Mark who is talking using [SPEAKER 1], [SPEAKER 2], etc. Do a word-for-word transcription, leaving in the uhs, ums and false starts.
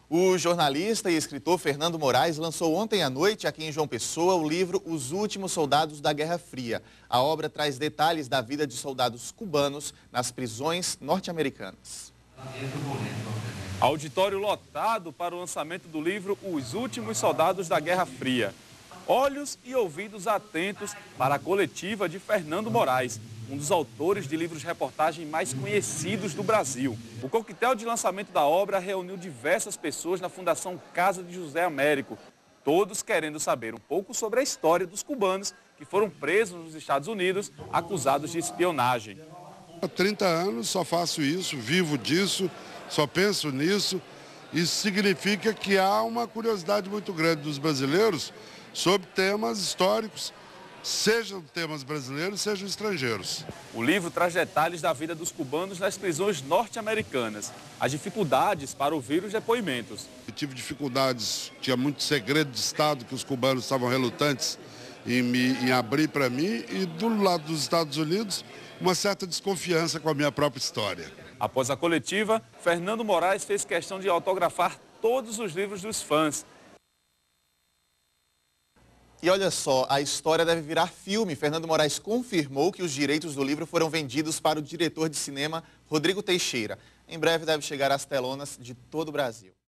[SPEAKER 1] O jornalista e escritor Fernando Moraes lançou ontem à noite, aqui em João Pessoa, o livro Os Últimos Soldados da Guerra Fria. A obra traz detalhes da vida de soldados cubanos nas prisões norte-americanas.
[SPEAKER 2] Auditório lotado para o lançamento do livro Os Últimos Soldados da Guerra Fria. Olhos e ouvidos atentos para a coletiva de Fernando Moraes, um dos autores de livros-reportagem mais conhecidos do Brasil. O coquetel de lançamento da obra reuniu diversas pessoas na Fundação Casa de José Américo, todos querendo saber um pouco sobre a história dos cubanos que foram presos nos Estados Unidos, acusados de espionagem.
[SPEAKER 3] Há trinta anos só faço isso, vivo disso, só penso nisso. Isso significa que há uma curiosidade muito grande dos brasileiros sobre temas históricos, sejam temas brasileiros, sejam estrangeiros.
[SPEAKER 2] O livro traz detalhes da vida dos cubanos nas prisões norte-americanas, as dificuldades para ouvir os depoimentos.
[SPEAKER 3] Eu tive dificuldades, tinha muito segredo de Estado que os cubanos estavam relutantes em, me, em abrir para mim, e do lado dos Estados Unidos, uma certa desconfiança com a minha própria história.
[SPEAKER 2] Após a coletiva, Fernando Moraes fez questão de autografar todos os livros dos fãs.
[SPEAKER 1] E olha só, a história deve virar filme. Fernando Moraes confirmou que os direitos do livro foram vendidos para o diretor de cinema Rodrigo Teixeira. Em breve deve chegar às telonas de todo o Brasil.